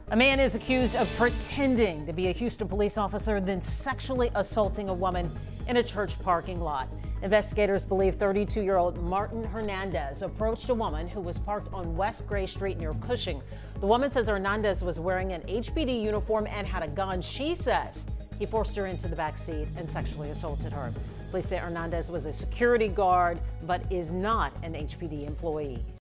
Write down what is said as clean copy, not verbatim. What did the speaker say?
A man is accused of pretending to be a Houston police officer, then sexually assaulting a woman in a church parking lot. Investigators believe 32-year-old Martin Hernandez approached a woman who was parked on West Gray Street near Cushing. The woman says Hernandez was wearing an HPD uniform and had a gun. She says he forced her into the back seat and sexually assaulted her. Police say Hernandez was a security guard but is not an HPD employee.